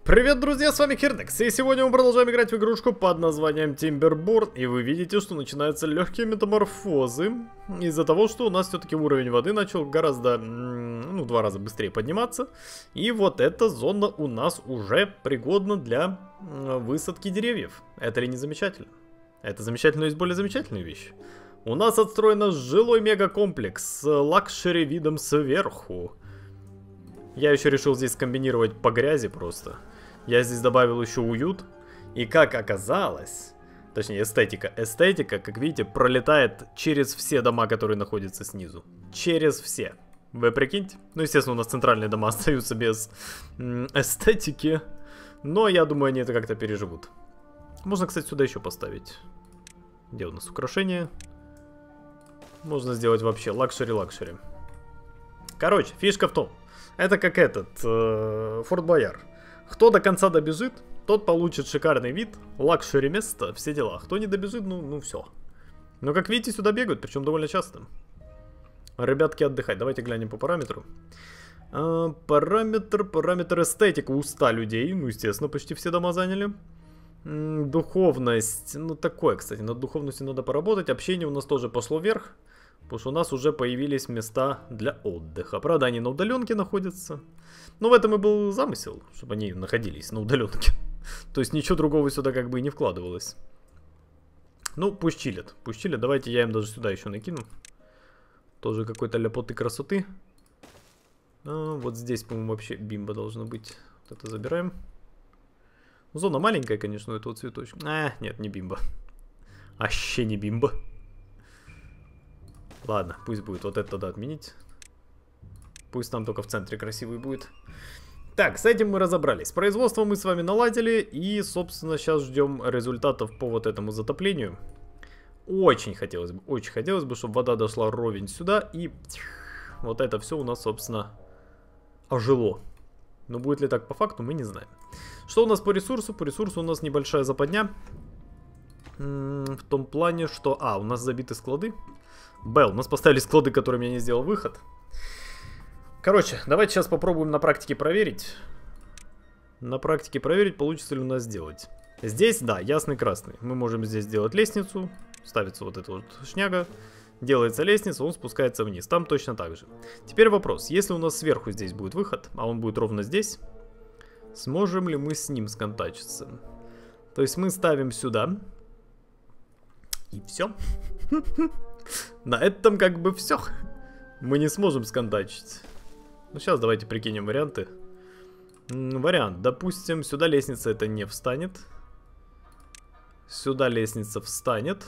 Привет, друзья, с вами Кирдекс, и сегодня мы продолжаем играть в игрушку под названием Timberborn, и вы видите, что начинаются легкие метаморфозы из-за того, что у нас все-таки уровень воды начал гораздо, в 2 раза быстрее подниматься, и вот эта зона у нас уже пригодна для высадки деревьев. Это ли не замечательно? Это замечательно, есть более замечательная вещь. У нас отстроен жилой мегакомплекс с лакшери видом сверху. Я еще решил здесь скомбинировать по грязи просто. Я здесь добавил еще уют. И как оказалось, точнее эстетика. Эстетика, как видите, пролетает через все дома, которые находятся снизу. Через все. Вы прикиньте? Ну, естественно, у нас центральные дома остаются без эстетики. Но я думаю, они это как-то переживут. Можно, кстати, сюда еще поставить. Где у нас украшения? Можно сделать вообще лакшери-лакшери. Короче, фишка в том. Это как этот, Форт Бояр. Кто до конца добежит, тот получит шикарный вид, лакшери место, все дела. Кто не добежит, ну все. Но как видите, сюда бегают, причем довольно часто. Ребятки, отдыхать. Давайте глянем по параметру. Параметр эстетика у 100 людей. Ну, естественно, почти все дома заняли. Духовность. Ну, такое, кстати, над духовностью надо поработать. Общение у нас тоже пошло вверх. Потому что у нас уже появились места для отдыха. Правда, они на удаленке находятся. Но в этом и был замысел, чтобы они находились на удаленке. То есть ничего другого сюда как бы и не вкладывалось. Ну, пусть чилят. Пусть чилят. Давайте я им даже сюда еще накину. Тоже какой-то ляпоты красоты. Вот здесь, по-моему, вообще бимба должна быть. Вот это забираем. Зона маленькая, конечно, у этого цветочка. Нет, не бимба. Вообще не бимба. Ладно, пусть будет. Вот это тогда отменить. Пусть там только в центре красивый будет. Так, с этим мы разобрались. Производство мы с вами наладили. И, собственно, сейчас ждем результатов по вот этому затоплению. Очень хотелось бы, чтобы вода дошла ровень сюда. И вот это все у нас, собственно, ожило. Но будет ли так по факту, мы не знаем. Что у нас по ресурсу? По ресурсу у нас небольшая западня. В том плане, что... у нас забиты склады. У нас поставили склады, которыми я не сделал выход. Короче, давайте сейчас попробуем на практике проверить. На практике проверить, получится ли у нас сделать. Здесь, да, ясный красный. Мы можем здесь сделать лестницу. Ставится вот эта вот шняга. Делается лестница, он спускается вниз. Там точно так же. Теперь вопрос. Если у нас сверху здесь будет выход, а он будет ровно здесь, сможем ли мы с ним сконтачиться? То есть мы ставим сюда. И все. На этом как бы все. Мы не сможем сконтачить. Ну, сейчас давайте прикинем варианты. Вариант. Допустим, сюда лестница это не встанет. Сюда лестница встанет.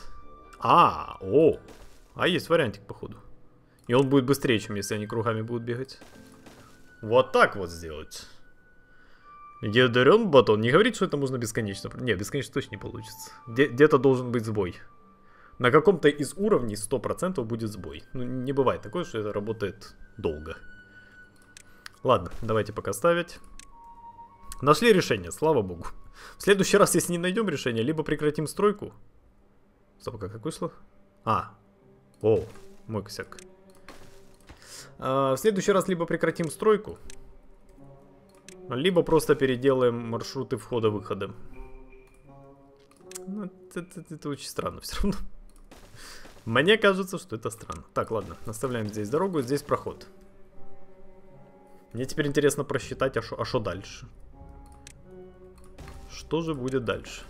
Есть вариантик, походу. И он будет быстрее, чем если они кругами будут бегать. Вот так вот сделать. Ядрен батон. Не говорит, что это можно бесконечно. Не, бесконечно точно не получится. Где-то должен быть сбой. На каком-то из уровней 100% будет сбой. Ну, не бывает такое, что это работает долго. Ладно, давайте пока ставить. Нашли решение, слава богу. В следующий раз, если не найдем решение, либо прекратим стройку. Стоп, как вышло? Мой косяк. В следующий раз либо прекратим стройку, либо просто переделаем маршруты входа-выхода. Ну, это очень странно все равно. Мне кажется, что это странно. Так, ладно, наставляем здесь дорогу, здесь проход. Мне теперь интересно просчитать, а что дальше? Что же будет дальше?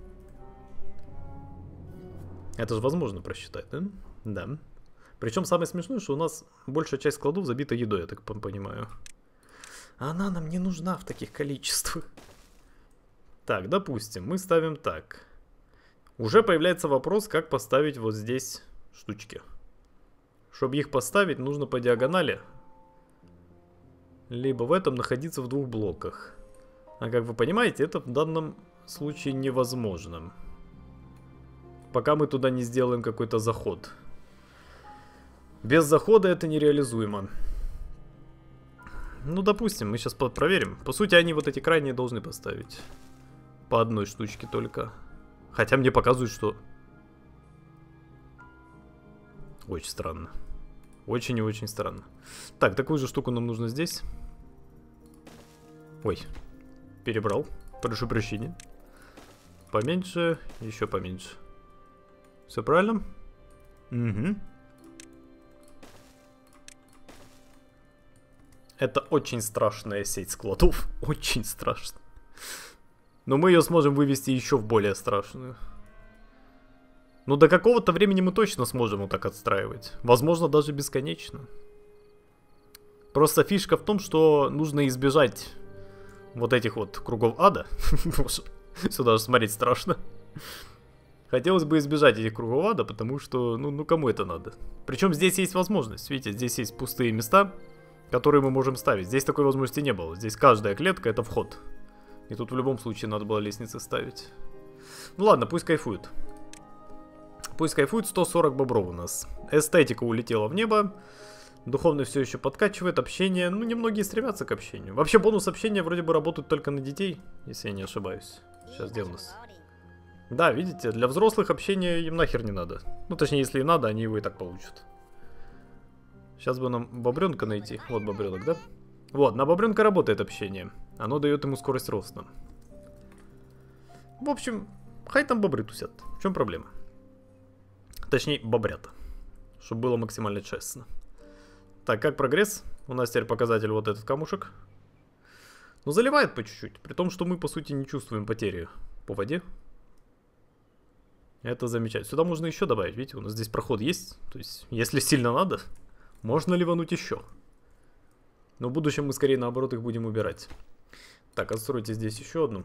Это же возможно просчитать, да? Да. Причем самое смешное, что у нас большая часть складов забита едой, я так понимаю. Она нам не нужна в таких количествах. Так, допустим, мы ставим так. Уже появляется вопрос, как поставить вот здесь штучки. Чтобы их поставить, нужно по диагонали. Либо в этом находиться в 2 блоках. А как вы понимаете, это в данном случае невозможно. Пока мы туда не сделаем какой-то заход. Без захода это нереализуемо. Ну, допустим, мы сейчас проверим. По сути, они вот эти крайние должны поставить. По одной штучке только. Хотя мне показывают, что... Очень странно. Очень и очень странно. Так, такую же штуку нам нужно здесь. Ой. перебрал. Прошу прощения. Поменьше, еще поменьше. Все правильно? Угу. Это очень страшная сеть складов. Очень страшно. Но мы ее сможем вывести еще в более страшную. Ну, до какого-то времени мы точно сможем вот так отстраивать. Возможно, даже бесконечно. Просто фишка в том, что нужно избежать вот этих вот кругов ада. Сюда же смотреть страшно. Хотелось бы избежать этих кругов ада, потому что, ну кому это надо? Причем здесь есть возможность. Видите, здесь есть пустые места, которые мы можем ставить. Здесь такой возможности не было. Здесь каждая клетка это вход. И тут в любом случае надо было лестницы ставить. Ну ладно, пусть кайфуют. Пусть кайфуют. 140 бобров у нас. Эстетика улетела в небо. Духовный все еще подкачивает. Общение. Ну, немногие стремятся к общению. Вообще, бонус общения вроде бы работает только на детей, если я не ошибаюсь. Сейчас где у нас? Да, видите, для взрослых общения им нахер не надо. Ну, точнее, если и надо, они его и так получат. Сейчас бы нам бобренка найти. Вот бобренок, да? Вот, на бобренка работает общение. Оно дает ему скорость роста. В общем, хай там бобры тусят. В чем проблема? Точнее, бобрята. Чтобы было максимально честно. Так, как прогресс? У нас теперь показатель вот этот камушек. Ну, заливает по чуть-чуть. При том, что мы, по сути, не чувствуем потери по воде. Это замечательно. Сюда можно еще добавить. Видите, у нас здесь проход есть. То есть, если сильно надо, можно ливануть еще. Но в будущем мы скорее наоборот их будем убирать. Так, отстройте здесь еще одну.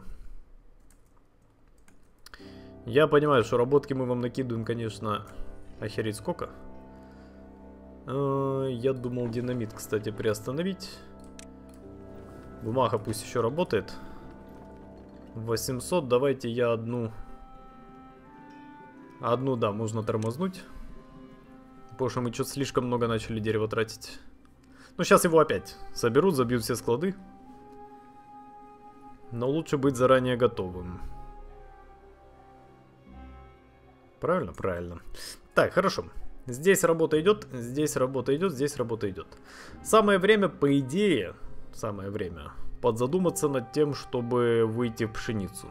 Я понимаю, что работки мы вам накидываем, конечно, охереть сколько. Я думал динамит, кстати, приостановить. Бумага пусть еще работает. 800, давайте я одну... Одну, да, можно тормознуть. Потому что мы что-то слишком много начали дерева тратить. Ну, сейчас его опять соберут, забьют все склады. Но лучше быть заранее готовым. Правильно? Правильно. Так, хорошо. Здесь работа идет, здесь работа идет, здесь работа идет. Самое время, по идее, самое время подзадуматься над тем, чтобы выйти в пшеницу.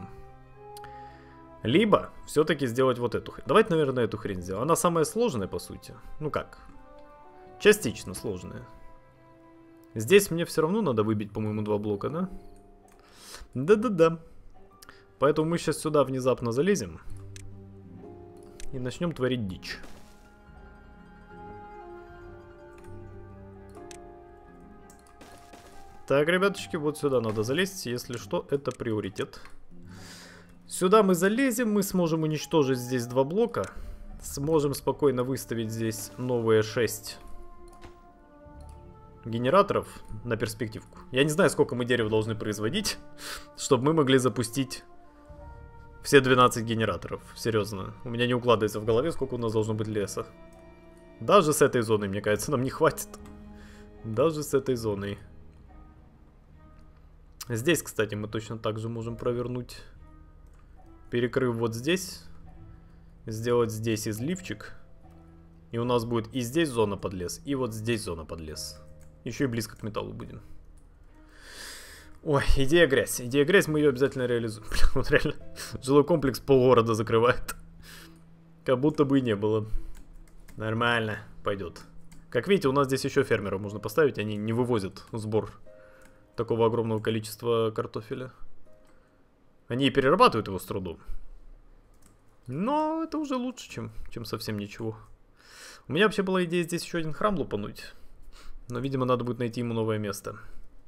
Либо все-таки сделать вот эту хрень. Давайте, наверное, эту хрень сделаем. Она самая сложная, по сути. Ну как? Частично сложная. Здесь мне все равно надо выбить, по-моему, 2 блока, да? Да-да-да. Поэтому мы сейчас сюда внезапно залезем. И начнем творить дичь. Так, ребяточки, вот сюда надо залезть. Если что, это приоритет. Сюда мы залезем, мы сможем уничтожить здесь 2 блока. Сможем спокойно выставить здесь новые 6 генераторов на перспективку. Я не знаю, сколько мы дерева должны производить, чтобы мы могли запустить все 12 генераторов. Серьезно, у меня не укладывается в голове, сколько у нас должно быть леса. Даже с этой зоной, мне кажется, нам не хватит. Даже с этой зоной. Здесь, кстати, мы точно так же можем провернуть. Перекрыв вот здесь. Сделать здесь изливчик. И у нас будет и здесь зона под лес, и вот здесь зона под лес. Еще и близко к металлу будем. Ой, идея грязь. Идея грязь, мы ее обязательно реализуем. Блин, вот реально, жилой комплекс полгорода закрывает. Как будто бы и не было. Нормально, пойдет. Как видите, у нас здесь еще фермеров можно поставить. Они не вывозят сбор такого огромного количества картофеля. Они и перерабатывают его с трудом. Но это уже лучше, чем совсем ничего. У меня вообще была идея здесь еще один храм лупануть. Но, видимо, надо будет найти ему новое место.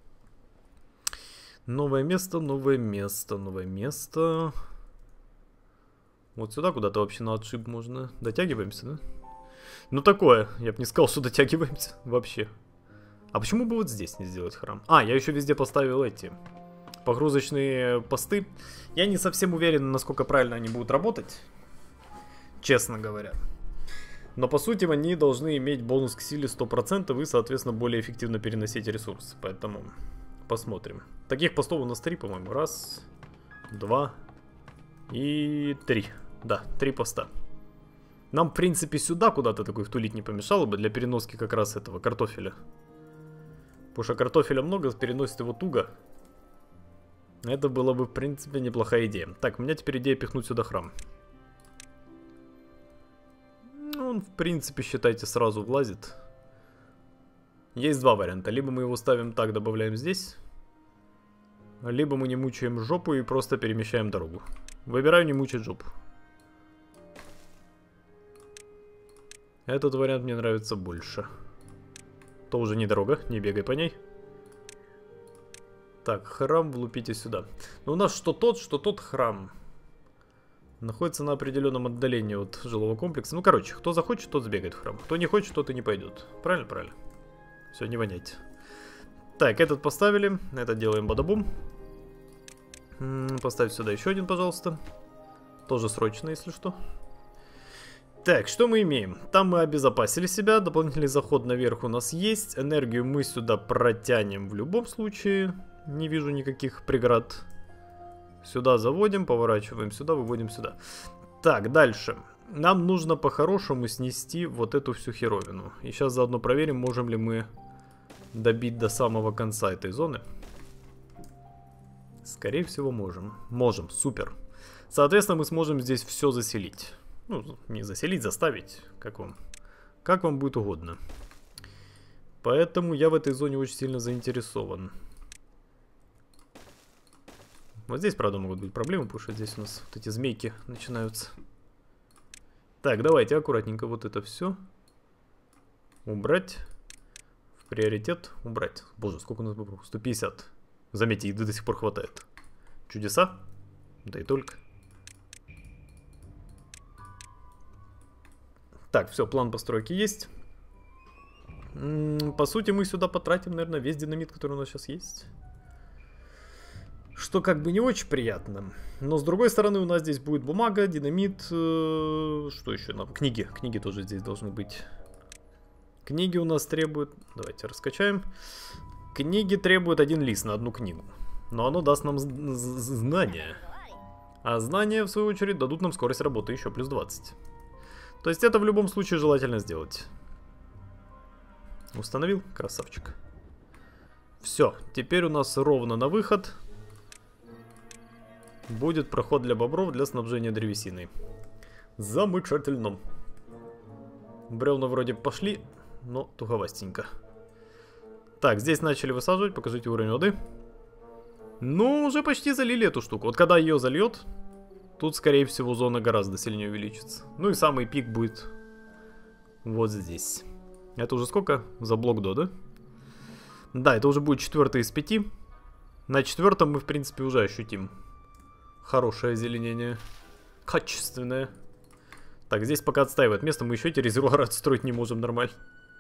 Новое место, новое место, новое место. Вот сюда куда-то вообще на отшиб можно. Дотягиваемся, да? Ну такое, я бы не сказал, что дотягиваемся вообще. А почему бы вот здесь не сделать храм? А, я еще везде поставил эти погрузочные посты. Я не совсем уверен, насколько правильно они будут работать. Честно говоря. Но по сути они должны иметь бонус к силе 100% и, соответственно, более эффективно переносить ресурсы. Поэтому посмотрим. Таких постов у нас 3, по-моему. 1, 2 и 3. Да, 3 поста. Нам, в принципе, сюда куда-то такой втулить не помешало бы для переноски как раз этого картофеля. Потому что картофеля много, переносит его туго. Это было бы, в принципе, неплохая идея. Так, у меня теперь идея пихнуть сюда храм. Он, в принципе, считайте, сразу влазит. Есть два варианта. Либо мы его ставим так, добавляем здесь. Либо мы не мучаем жопу и просто перемещаем дорогу. Выбираю не мучать жопу. Этот вариант мне нравится больше. То уже не дорога, не бегай по ней. Так, храм влупите сюда. Но у нас что тот храм. Находится на определенном отдалении от жилого комплекса. Ну, короче, кто захочет, тот сбегает в храм. Кто не хочет, тот и не пойдет. Правильно? Правильно. Все, не воняйте. Так, этот поставили. Этот делаем бадабум. Поставь сюда еще один, пожалуйста. Тоже срочно, если что. Так, что мы имеем? Там мы обезопасили себя. Дополнительный заход наверх у нас есть. Энергию мы сюда протянем в любом случае. Не вижу никаких преград. Сюда заводим, поворачиваем сюда, выводим сюда. Так, дальше. Нам нужно по-хорошему снести вот эту всю херовину. И сейчас заодно проверим, можем ли мы добить до самого конца этой зоны. Скорее всего, можем. Можем, супер. Соответственно, мы сможем здесь все заселить. Ну, не заселить, заставить. Как вам будет угодно. Поэтому я в этой зоне очень сильно заинтересован. Вот здесь, правда, могут быть проблемы, потому что здесь у нас вот эти змейки начинаются. Так, давайте аккуратненько вот это все убрать. В приоритет убрать. Боже, сколько у нас бобров? 150. Заметьте, еды до сих пор хватает. Чудеса? Да и только. Так, все, план постройки есть. По сути, мы сюда потратим, наверное, весь динамит, который у нас сейчас есть. Что как бы не очень приятно. Но с другой стороны у нас здесь будет бумага, динамит. Что еще нам? Книги. Книги тоже здесь должны быть. Книги у нас требуют... Давайте раскачаем. Книги требуют один лист на одну книгу. Но оно даст нам знания. А знания, в свою очередь, дадут нам скорость работы еще плюс 20. То есть это в любом случае желательно сделать. Установил? Красавчик. Все. Теперь у нас ровно на выход будет проход для бобров для снабжения древесиной. Замечательно. Бревна вроде пошли, но туговастенько. Так, здесь начали высаживать. Покажите уровень воды. Ну, уже почти залили эту штуку. Вот когда ее зальет, тут, скорее всего, зона гораздо сильнее увеличится. Ну и самый пик будет вот здесь. Это уже сколько? За блок до, да? Да, это уже будет 4 из 5. На 4 мы, в принципе, уже ощутим хорошее озеленение. Качественное. Так, здесь пока отстаивает место. Мы еще эти резервуары отстроить не можем нормально.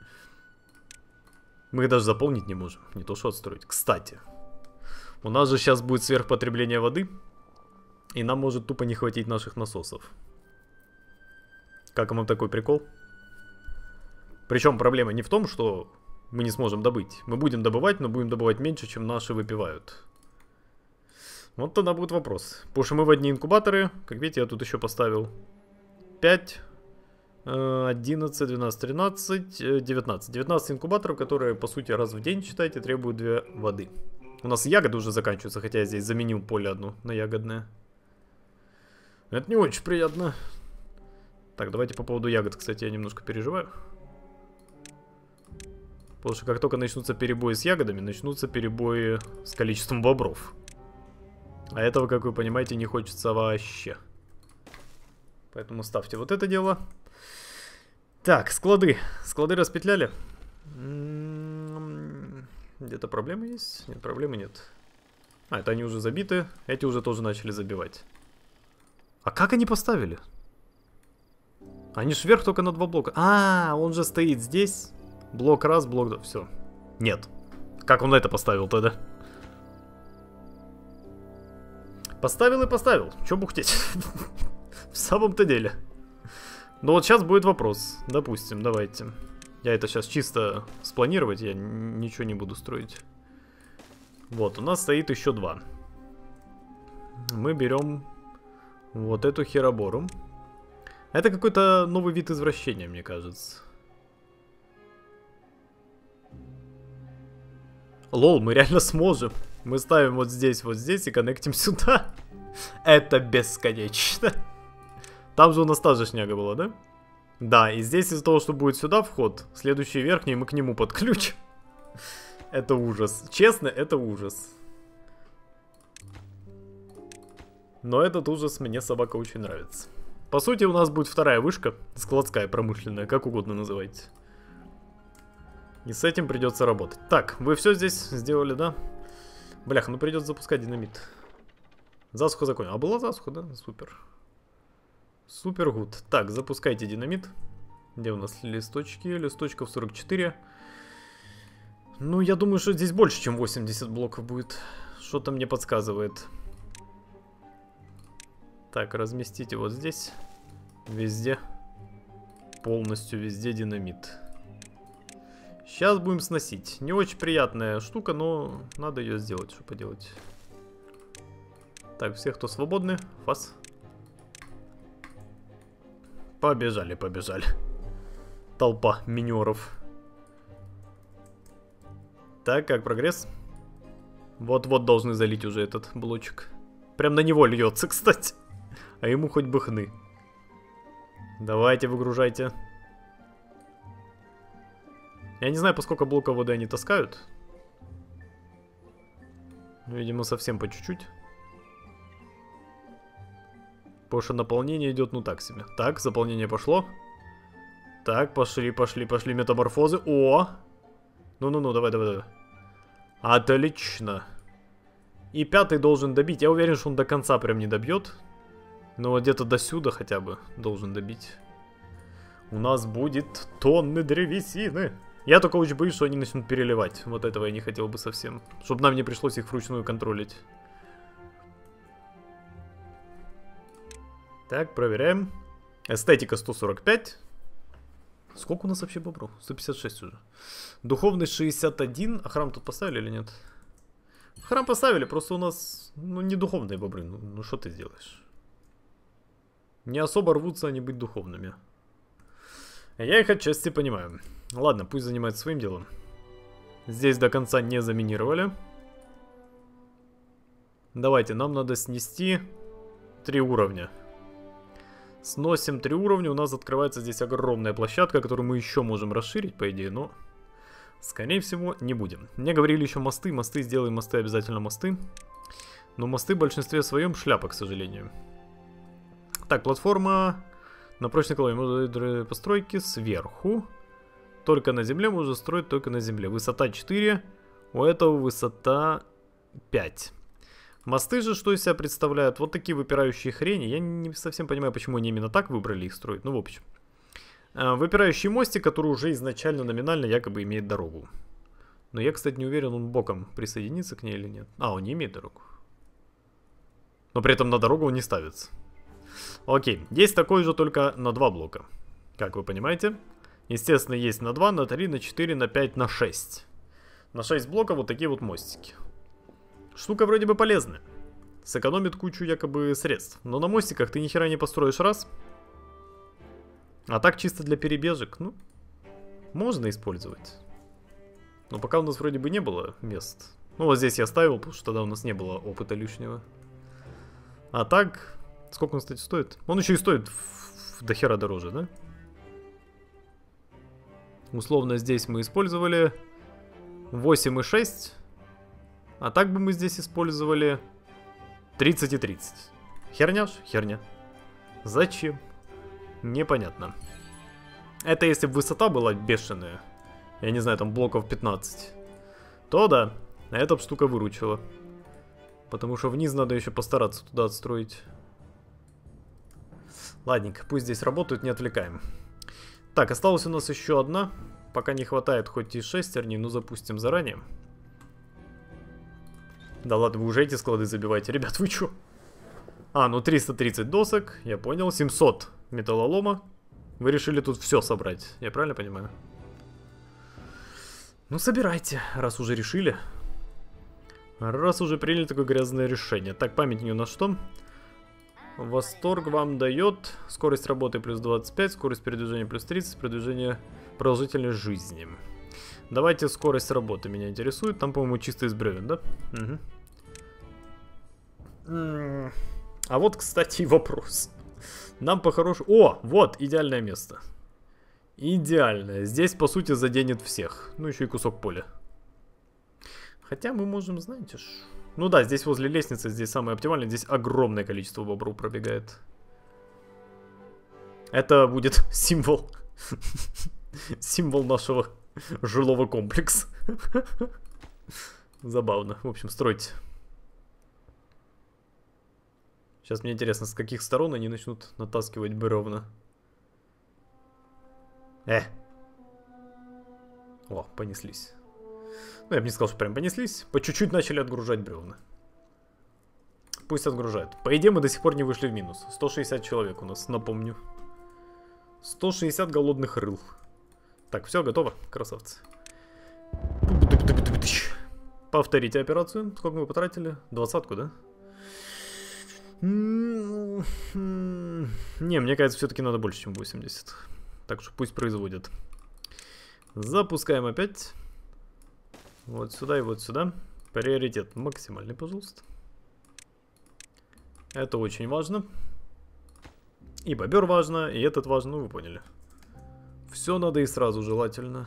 Мы их даже заполнить не можем. Не то что отстроить. Кстати, у нас же сейчас будет сверхпотребление воды. И нам может тупо не хватить наших насосов. Как вам такой прикол? Причем проблема не в том, что мы не сможем добыть. Мы будем добывать, но будем добывать меньше, чем наши выпивают. Вот тогда будет вопрос. Потому что мы в одни инкубаторы. Как видите, я тут еще поставил 5, 11, 12, 13, 19. 19 инкубаторов, которые, по сути, раз в день, считайте, требуют 2 воды. У нас ягоды уже заканчиваются, хотя я здесь заменил поле одно на ягодное. Это не очень приятно. Так, давайте по поводу ягод, кстати, я немножко переживаю. Потому что как только начнутся перебои с ягодами, начнутся перебои с количеством бобров. А этого, как вы понимаете, не хочется вообще. Поэтому ставьте вот это дело. Так, склады. Склады распетляли. Где-то проблемы есть? Нет, проблемы нет. А, это они уже забиты. Эти уже тоже начали забивать. А как они поставили? Они ж вверх только на 2 блока. А, он же стоит здесь. Блок раз, блок 2. Все. Нет. Как он это поставил тогда? Поставил и поставил. Че бухтеть? В самом-то деле. Но вот сейчас будет вопрос. Допустим, давайте. Я это сейчас чисто спланировать, я ничего не буду строить. Вот, у нас стоит еще 2. Мы берем вот эту херобору. Это какой-то новый вид извращения, мне кажется. Лол, мы реально сможем. Мы ставим вот здесь и коннектим сюда. Это бесконечно. Там же у нас та же шняга была, да? Да, и здесь из-за того, что будет сюда вход, следующий верхний мы к нему подключим. Это ужас. Честно, это ужас. Но этот ужас мне, собака, очень нравится. По сути, у нас будет вторая вышка, складская, промышленная, как угодно называйте. И с этим придется работать. Так, вы все здесь сделали, да? Бляха, ну придется запускать динамит. Засуха закончена. А была засуха, да? Супер. Супер гуд. Так, запускайте динамит. Где у нас листочки? Листочков 44. Ну, я думаю, что здесь больше, чем 80 блоков будет. Что-то мне подсказывает. Так, разместите вот здесь. Везде. Полностью везде динамит. Сейчас будем сносить. Не очень приятная штука, но надо ее сделать. Что поделать? Так, все, кто свободны, фас. Побежали, побежали. Толпа минеров. Так, как прогресс? Вот-вот должны залить уже этот блочек. Прям на него льется, кстати. А ему хоть бы хны. Давайте, выгружайте. Я не знаю, по сколько блоков воды они таскают. Видимо, совсем по чуть-чуть. Потому что наполнение идет, ну так себе. Так, заполнение пошло. Так, пошли метаморфозы. О! Ну-ну-ну, давай. Отлично. И пятый должен добить. Я уверен, что он до конца прям не добьет. Но где-то до сюда хотя бы должен добить. У нас будет тонны древесины. Я только очень боюсь, что они начнут переливать. Вот этого я не хотел бы совсем. Чтобы нам не пришлось их вручную контролить. Так, проверяем. Эстетика 145. Сколько у нас вообще бобру? 156 уже. Духовность 61. А храм тут поставили или нет? Храм поставили, просто у нас, ну, не духовные бобры. Ну, что ты сделаешь? Не особо рвутся они быть духовными. Я их отчасти понимаю. Ладно, пусть занимается своим делом. Здесь до конца не заминировали. Давайте, нам надо снести 3 уровня. Сносим 3 уровня, у нас открывается здесь огромная площадка, которую мы еще можем расширить, по идее, но, скорее всего, не будем. Мне говорили еще мосты, сделаем мосты, обязательно мосты. Но мосты в большинстве своем шляпа, к сожалению. Так, платформа на прочной колонии. Постройки сверху. Только на земле можно строить, только на земле. Высота 4, у этого высота 5. Мосты же что из себя представляют? Вот такие выпирающие хрени. Я не совсем понимаю, почему они именно так выбрали их строить. Ну, в общем. Выпирающий мостик, который уже изначально номинально якобы имеет дорогу. Но я, кстати, не уверен, он боком присоединится к ней или нет. А, он не имеет дорогу. Но при этом на дорогу он не ставится. Окей, есть такой же, только на 2 блока. Как вы понимаете. Естественно, есть на 2, на 3, на 4, на 5, на 6. На 6 блоков вот такие вот мостики. Штука вроде бы полезная. Сэкономит кучу якобы средств. Но на мостиках ты ни хера не построишь раз. А так чисто для перебежек, ну, можно использовать. Но пока у нас вроде бы не было мест. Ну, вот здесь я ставил, потому что тогда у нас не было опыта лишнего. А так, сколько он, кстати, стоит? Он еще и стоит до хера дороже, да? Условно здесь мы использовали 8,6. А так бы мы здесь использовали 30 и 30. Херня ж? Херня. Зачем? Непонятно. Это если бы высота была бешеная. Я не знаю, там блоков 15. То да, эта штука выручила. Потому что вниз надо еще постараться туда отстроить. Ладненько, пусть здесь работают, не отвлекаем. Так, осталась у нас еще одна. Пока не хватает хоть и шестерни, но запустим заранее. Да ладно, вы уже эти склады забиваете. Ребят, вы чё? А, ну 330 досок, я понял. 700 металлолома. Вы решили тут все собрать, я правильно понимаю? Ну собирайте, раз уже решили. Раз уже приняли такое грязное решение. Так, памятник у нас что? Восторг вам дает скорость работы плюс 25, скорость передвижения плюс 30, передвижение продолжительность жизни. Давайте скорость работы меня интересует. Там, по-моему, чисто из бревен, да? Угу. А вот, кстати, и вопрос. Нам по-хорошему... О, вот, идеальное место. Идеальное. Здесь, по сути, заденет всех. Ну, еще и кусок поля. Хотя мы можем, знаете ж... Ну да, здесь возле лестницы, здесь самое оптимальное. Здесь огромное количество бобров пробегает. Это будет символ. Символ нашего жилого комплекса. Забавно. В общем, стройте. Сейчас мне интересно, с каких сторон они начнут натаскивать бревна. О, понеслись. Ну, я бы не сказал, что прям понеслись. По чуть-чуть начали отгружать бревна. Пусть отгружают. По идее, мы до сих пор не вышли в минус. 160 человек у нас, напомню. 160 голодных рыл. Так, все, готово, красавцы. Повторите операцию. Сколько мы потратили? 20-ку, да? Не, мне кажется, все-таки надо больше, чем 80. Так что пусть производят. Запускаем опять. Вот сюда и вот сюда. Приоритет максимальный, пожалуйста. Это очень важно. И бобер важно, и этот важно, ну вы поняли. Все надо и сразу желательно.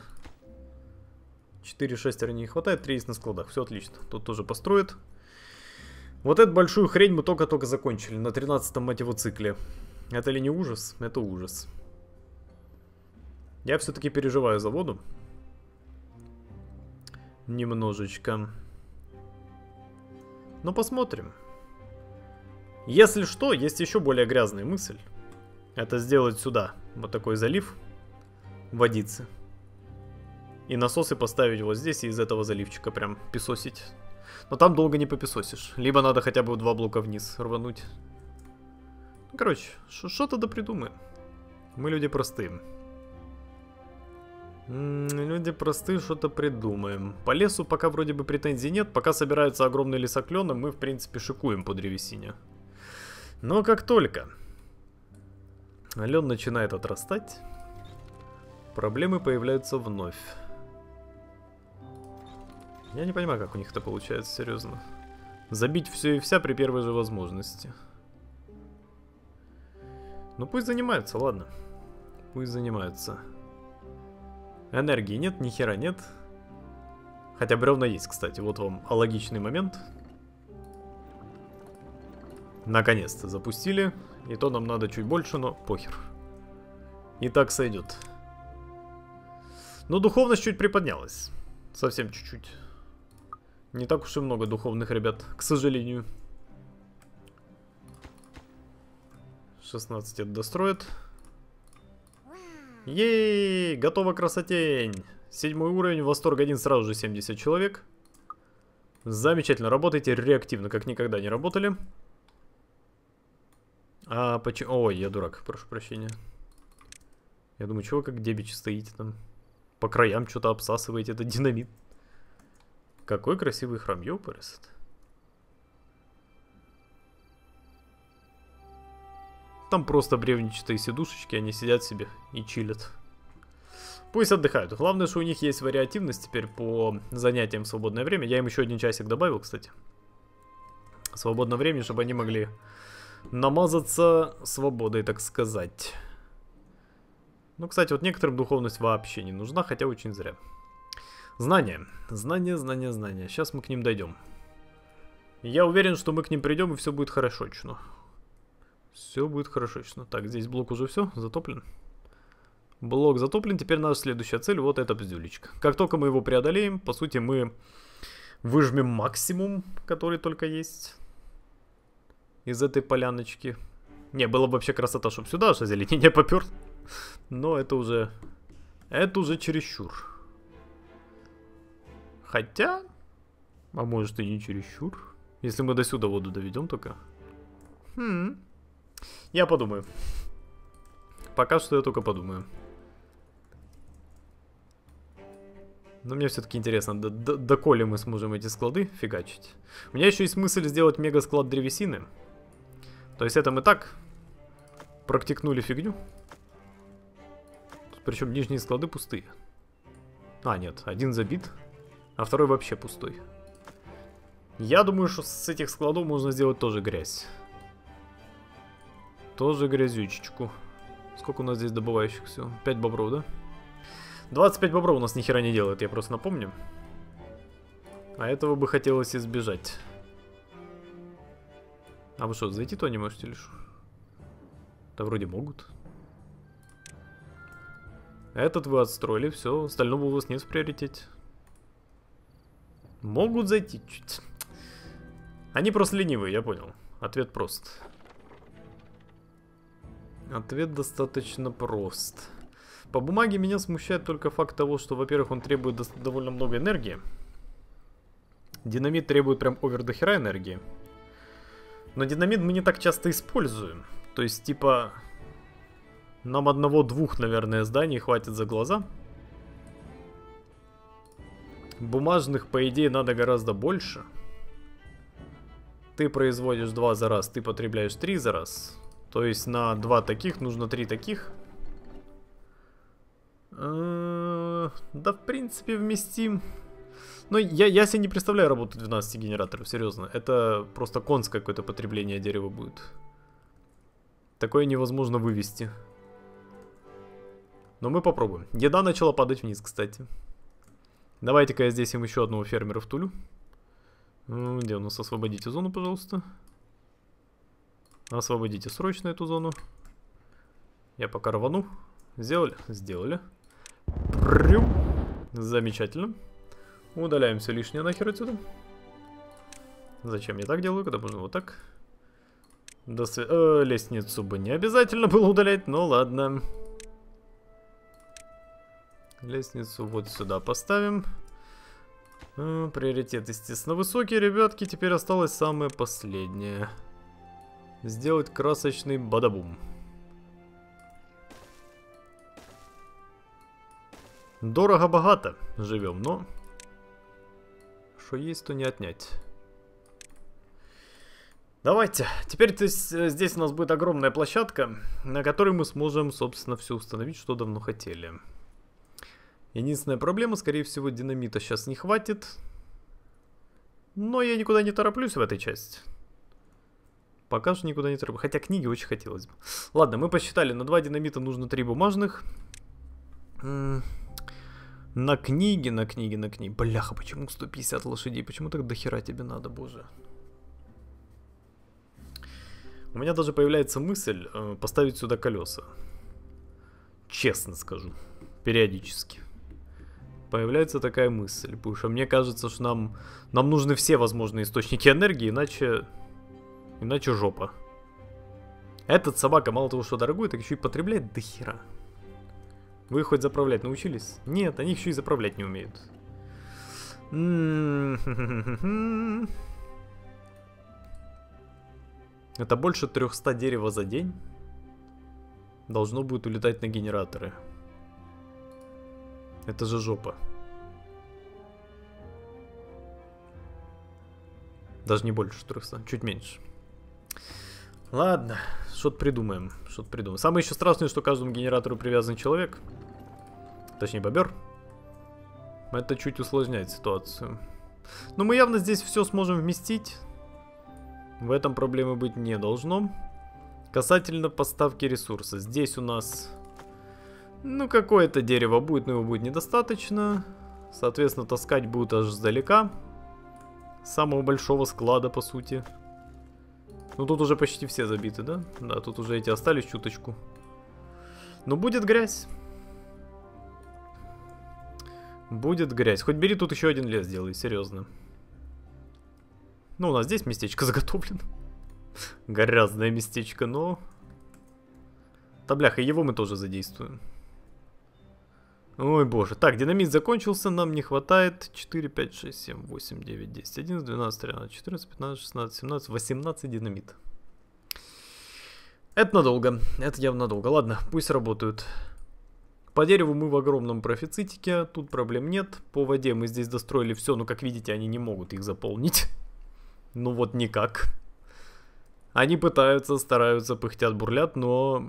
4 шестерни не хватает, 3 есть на складах. Все отлично. Тут тоже построят. Вот эту большую хрень мы только-только закончили. На 13-м, мать его, цикле. Это ли не ужас? Это ужас. Я все-таки переживаю за воду. Немножечко. Но посмотрим. Если что, есть еще более грязная мысль. Это сделать сюда вот такой залив водицы. И насосы поставить вот здесь и из этого заливчика прям песосить. Но там долго не попесосишь. Либо надо хотя бы 2 блока вниз рвануть. Ну, короче, что-то да придумаем. Мы люди простые. Люди простые, что-то придумаем. По лесу пока вроде бы претензий нет. Пока собираются огромные лесоклены, мы в принципе шикуем по древесине. Но как только лен начинает отрастать, проблемы появляются вновь. Я не понимаю, как у них это получается, серьезно. Забить все и вся при первой же возможности. Ну пусть занимаются, ладно. Пусть занимаются. Энергии нет, ни хера нет. Хотя бревна есть, кстати. Вот вам алогичный момент. Наконец-то запустили. И то нам надо чуть больше, но похер. И так сойдет. Но духовность чуть приподнялась. Совсем чуть-чуть. Не так уж и много духовных ребят, к сожалению. 16 это достроят. Ей, готова красотень. 7 уровень, восторг 1, сразу же 70 человек. Замечательно, работайте реактивно, как никогда не работали. А почему... Ой, я дурак, прошу прощения. Я думаю, чего вы как дебичи стоите там? По краям что-то обсасываете, это динамит. Какой красивый храм, ёпарас. Там просто бревнчатые сидушечки, они сидят себе и чилят. Пусть отдыхают. Главное, что у них есть вариативность теперь по занятиям в свободное время. Я им еще 1 часик добавил, кстати. Свободное время, чтобы они могли намазаться свободой, так сказать. Ну, кстати, вот некоторым духовность вообще не нужна, хотя очень зря. Знания. Знания, знания, знания. Сейчас мы к ним дойдем. Я уверен, что мы к ним придем, и все будет хорошечно. Все будет хорошечно. Так, здесь блок уже все затоплен. Блок затоплен. Теперь наша следующая цель. Вот эта бздюлечка. Как только мы его преодолеем, по сути, мы выжмем максимум, который только есть из этой поляночки. Не, было бы вообще красота, чтобы сюда аж озеленение попер. Но это уже... Это уже чересчур. Хотя... А может и не чересчур. Если мы до сюда воду доведем только. Я подумаю. Пока что я только подумаю. Но мне все-таки интересно, доколе мы сможем эти склады фигачить. У меня еще есть мысль сделать мега-склад древесины. То есть это мы так практикнули фигню. Причем нижние склады пустые. А, нет, один забит, а второй вообще пустой. Я думаю, что с этих складов можно сделать тоже грязь. Тоже грязючечку. Сколько у нас здесь добывающих всего? 5 бобров, да? 25 бобров у нас ни хера не делает, я просто напомню. А этого бы хотелось избежать. А вы что, зайти то не можете лишь? Да вроде могут. Этот вы отстроили, все, остального у вас нет в приоритете. Могут зайти чуть. Они просто ленивые, я понял. Ответ прост. Ответ достаточно прост. По бумаге меня смущает только факт того, что, во-первых, он требует довольно много энергии. Динамит требует прям овер до хера энергии. Но динамит мы не так часто используем. То есть, типа, нам одного-двух, наверное, зданий хватит за глаза. Бумажных, по идее, надо гораздо больше. Ты производишь 2 за раз, ты потребляешь 3 за раз. То есть на 2 таких нужно 3 таких. Да, в принципе, вместим. Но я себе не представляю работу 12 генераторов, серьезно. Это просто конское какое-то потребление дерева будет. Такое невозможно вывести. Но мы попробуем. Еда начала падать вниз, кстати. Давайте-ка я здесь им еще одного фермера втулю. Где у нас? Освободите зону, пожалуйста. Освободите срочно эту зону. Я пока рвану. Сделали? Сделали. Прям. Замечательно. Удаляем все лишнее нахер отсюда. Зачем я так делаю, когда можно вот так? Лестницу бы не обязательно было удалять, но ладно. Лестницу вот сюда поставим. Приоритет, естественно, высокий, ребятки. Теперь осталось самое последнее. Сделать красочный бадабум. Дорого-богато живем, но что есть, то не отнять. Давайте. Теперь здесь у нас будет огромная площадка, на которой мы сможем, собственно, все установить, что давно хотели. Единственная проблема, скорее всего, динамита сейчас не хватит. Но я никуда не тороплюсь в этой части. Пока что никуда не тороплюсь. Хотя книги очень хотелось бы. Ладно, мы посчитали, на 2 динамита нужно 3 бумажных. На книги. Бляха, почему 150 лошадей? Почему так дохера тебе надо, боже? У меня даже появляется мысль поставить сюда колеса. Честно скажу. Периодически. Появляется такая мысль. Потому что мне кажется, что нам нужны все возможные источники энергии, иначе жопа. Этот собака мало того, что дорогой, так еще и потребляет дохера. Вы хоть заправлять научились? Нет, они еще и заправлять не умеют. Это больше 300 дерева за день. Должно будет улетать на генераторы. Это же жопа. Даже не больше 300, чуть меньше. Ладно, что-то придумаем. Самое еще страшное, что к каждому генератору привязан человек. Точнее, бобер. Это чуть усложняет ситуацию. Но мы явно здесь все сможем вместить. В этом проблемы быть не должно. Касательно поставки ресурса. Здесь у нас... Ну, какое-то дерево будет, но его будет недостаточно. Соответственно, таскать будут аж сдалека. Самого большого склада, по сути. Ну, тут уже почти все забиты, да? Да, тут уже эти остались чуточку. Но будет грязь. Будет грязь. Хоть бери тут еще один лес делай, серьезно. Ну, у нас здесь местечко заготовлено. Грязное местечко, но... Да, бляха, его мы тоже задействуем. Ой, боже. Так, динамит закончился, нам не хватает 4, 5, 6, 7, 8, 9, 10, 11, 12, 13, 14, 15, 16, 17, 18 динамит. Это надолго, это явно надолго. Ладно, пусть работают. По дереву мы в огромном профицитике, тут проблем нет. По воде мы здесь достроили все, но как видите, они не могут их заполнить. Ну вот никак. Они пытаются, стараются, пыхтят, бурлят, но...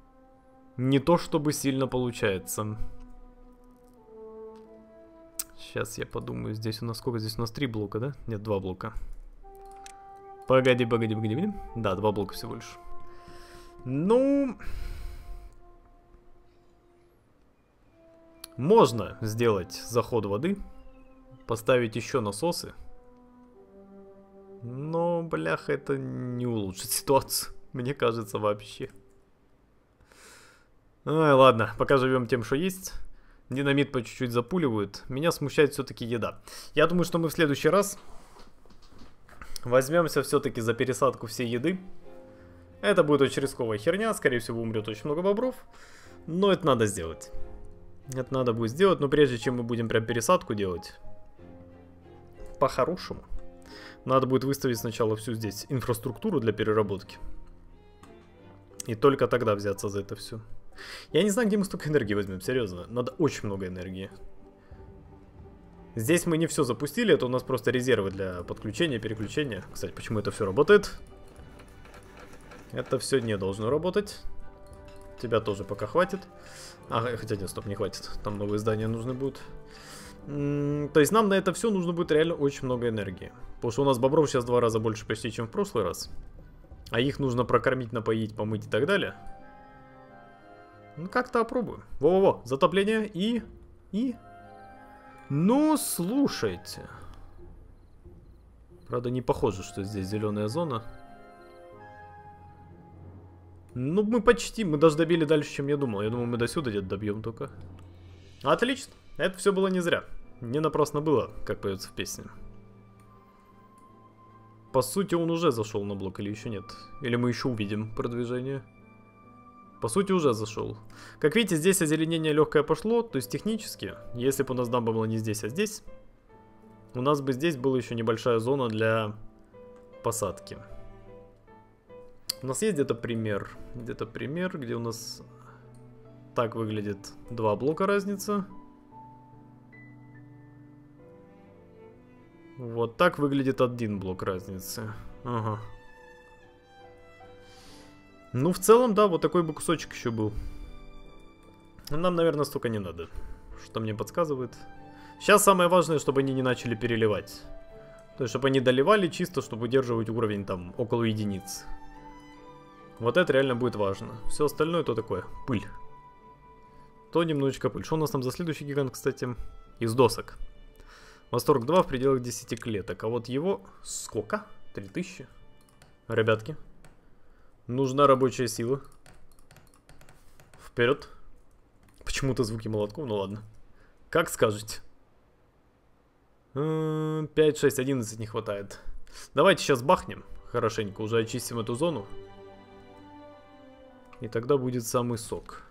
Не то чтобы сильно получается. Сейчас я подумаю, здесь у нас сколько? Здесь у нас 3 блока, да? Нет, 2 блока. Погоди. Да, 2 блока всего лишь. Ну... Можно сделать заход воды. Поставить еще насосы. Но, бляха, это не улучшит ситуацию. Мне кажется, вообще. Ай, ладно, пока живем тем, что есть. Динамит по чуть-чуть запуливают. Меня смущает все-таки еда. Я думаю, что мы в следующий раз возьмемся все-таки за пересадку всей еды. Это будет очень рисковая херня. Скорее всего, умрет очень много бобров. Но это надо сделать. Это надо будет сделать. Но прежде чем мы будем прям пересадку делать, по-хорошему, надо будет выставить сначала всю здесь инфраструктуру для переработки. И только тогда взяться за это все. Я не знаю, где мы столько энергии возьмем, серьезно. Надо очень много энергии. Здесь мы не все запустили, это у нас просто резервы для подключения, переключения. Кстати, почему это все работает? Это все не должно работать. Тебя тоже пока хватит. Ага, хотя нет, стоп, не хватит. Там новые здания нужны будут. То есть нам на это все нужно будет реально очень много энергии. Потому что у нас бобров сейчас в 2 раза больше почти, чем в прошлый раз. А их нужно прокормить, напоить, помыть и так далее. Ну, как-то опробуем. Во-во-во, затопление и... Ну, слушайте. Правда, не похоже, что здесь зеленая зона. Ну, мы почти, мы даже добили дальше, чем я думал. Я думал, мы до сюда где-то добьем только. Отлично. Это все было не зря. Не напрасно было, как поется в песне. По сути, он уже зашел на блок или еще нет? Или мы еще увидим продвижение? По сути, уже зашел. Как видите, здесь озеленение легкое пошло. То есть технически, если бы у нас дамба была не здесь, а здесь, у нас бы здесь была еще небольшая зона для посадки. У нас есть где-то пример. Где у нас так выглядит 2 блока разница. Вот так выглядит 1 блок разницы. Ага. Ну, в целом, да, вот такой бы кусочек еще был. Нам, наверное, столько не надо. Что мне подсказывает. Сейчас самое важное, чтобы они не начали переливать. То есть, чтобы они доливали чисто, чтобы удерживать уровень там около единиц. Вот это реально будет важно. Все остальное то такое. Пыль. То немножечко пыль. Что у нас там за следующий гигант, кстати? Из досок. Восторг 2 в пределах 10 клеток. А вот его... Сколько? 3000? Ребятки. Нужна рабочая сила. Вперед. Почему-то звуки молотков, ну ладно. Как скажете. 5, 6, 11 не хватает. Давайте сейчас бахнем. Хорошенько уже очистим эту зону. И тогда будет самый сок.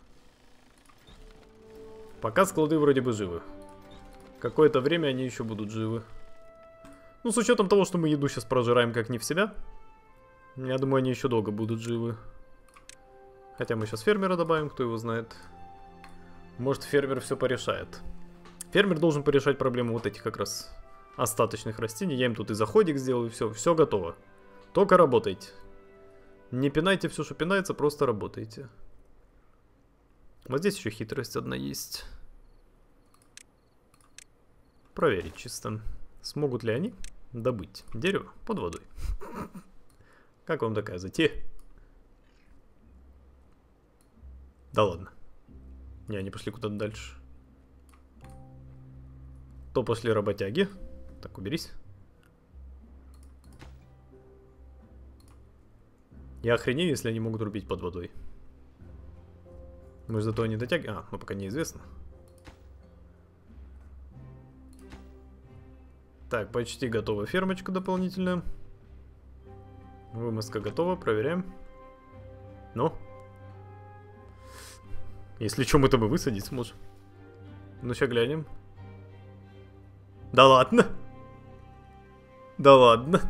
Пока склады вроде бы живы. Какое-то время они еще будут живы. Ну, с учетом того, что мы еду сейчас прожираем как не в себя. Я думаю, они еще долго будут живы. Хотя мы сейчас фермера добавим, кто его знает. Может, фермер все порешает. Фермер должен порешать проблему вот этих как раз остаточных растений. Я им тут и заходик сделаю, все готово. Только работайте. Не пинайте все, что пинается, просто работайте. Вот здесь еще хитрость одна есть. Проверить чисто. Смогут ли они добыть дерево под водой? Как вам такая затея? Да ладно. Не, они пошли куда-то дальше. То пошли работяги. Так, уберись. Я охренею, если они могут рубить под водой. Может, зато они дотягивают? А, ну пока неизвестно. Так, почти готова фермочка дополнительная. Вымазка готова, проверяем. Ну? Если что, мы там и высадить сможем. Ну, сейчас глянем. Да ладно? Да ладно?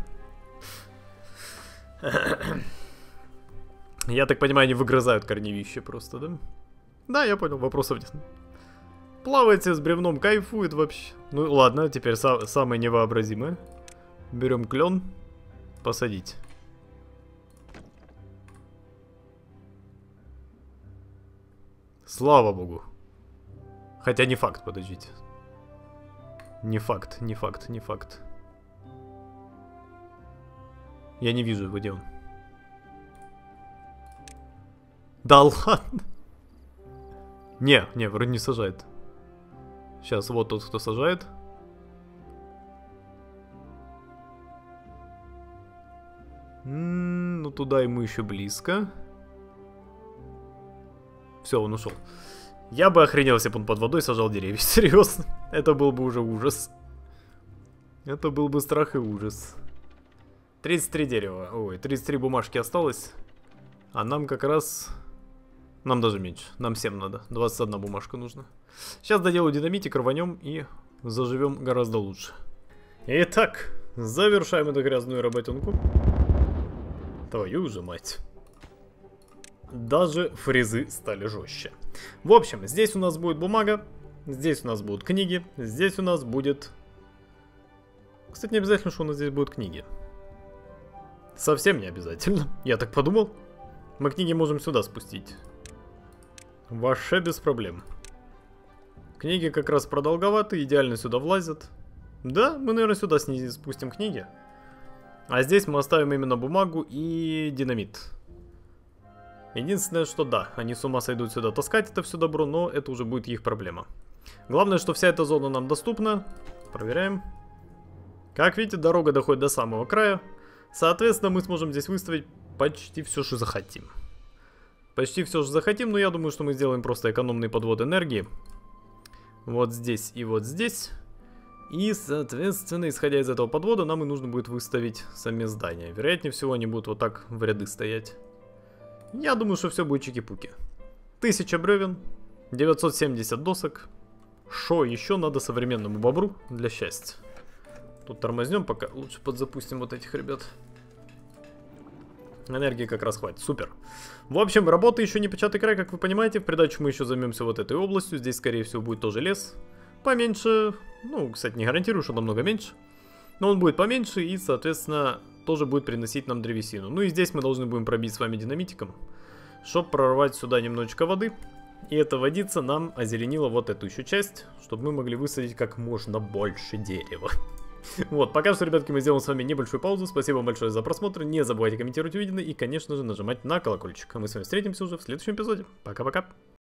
Я так понимаю, они выгрызают корневище просто, да? Да, я понял, вопросов нет. Плавайте с бревном, кайфует вообще. Ну ладно, теперь самое невообразимое. Берем клен, посадить. Слава богу. Хотя не факт, подождите. Не факт, не факт, не факт. Я не вижу его, где он. Да ладно. Не, вроде не сажает. Сейчас, вот тот, кто сажает. Ну, туда ему еще близко. Все, он ушел. Я бы охренел, если бы он под водой сажал деревья. Серьезно. Это был бы уже ужас. Это был бы страх и ужас. 33 дерева. Ой, 33 бумажки осталось. А нам как раз... Нам даже меньше. Нам 7 надо. 21 бумажка нужно. Сейчас доделаю динамитик, рванем и заживем гораздо лучше. Итак, завершаем эту грязную работенку. Твою же мать. Даже фрезы стали жестче. В общем, здесь у нас будет бумага. Здесь у нас будут книги. Здесь у нас будет... Кстати, не обязательно, что у нас здесь будут книги. Совсем не обязательно. Я так подумал. Мы книги можем сюда спустить. Вообще без проблем. Книги как раз продолговаты, идеально сюда влазят. Да, мы, наверное, сюда спустим книги. А здесь мы оставим именно бумагу и динамит. Единственное, что да, они с ума сойдут сюда таскать это все добро, но это уже будет их проблема. Главное, что вся эта зона нам доступна. Проверяем. Как видите, дорога доходит до самого края. Соответственно, мы сможем здесь выставить почти все, что захотим. Почти все, что захотим, но я думаю, что мы сделаем просто экономный подвод энергии. Вот здесь и вот здесь. И, соответственно, исходя из этого подвода, нам и нужно будет выставить сами здания. Вероятнее всего, они будут вот так в ряды стоять. Я думаю, что все будет чики-пуки. 1000 бревен, 970 досок. Шо еще надо современному бобру для счастья? Тут тормознем пока. Лучше подзапустим вот этих ребят. Энергии как раз хватит. Супер. В общем, работа еще не початый край, как вы понимаете. В придачу мы еще займемся вот этой областью. Здесь, скорее всего, будет тоже лес. Поменьше. Ну, кстати, не гарантирую, что намного меньше. Но он будет поменьше и, соответственно, тоже будет приносить нам древесину. Ну и здесь мы должны будем пробить с вами динамитиком, чтобы прорвать сюда немножечко воды. И эта водица нам озеленила вот эту еще часть, чтобы мы могли высадить как можно больше дерева. Вот, пока что, ребятки, мы сделаем с вами небольшую паузу. Спасибо вам большое за просмотр. Не забывайте комментировать увиденное и, конечно же, нажимать на колокольчик. А мы с вами встретимся уже в следующем эпизоде. Пока-пока.